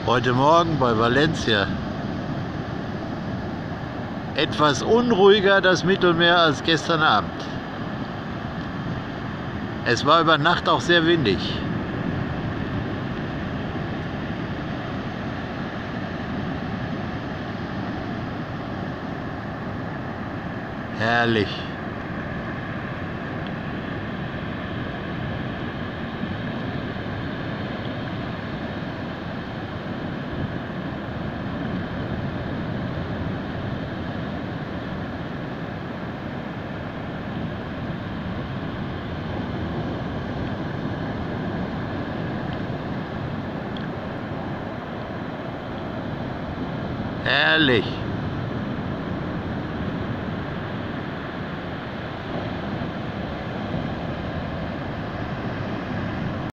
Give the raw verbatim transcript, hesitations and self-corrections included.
Heute Morgen bei Valencia. Etwas unruhiger das Mittelmeer als gestern Abend. Es war über Nacht auch sehr windig. Herrlich. Herrlich.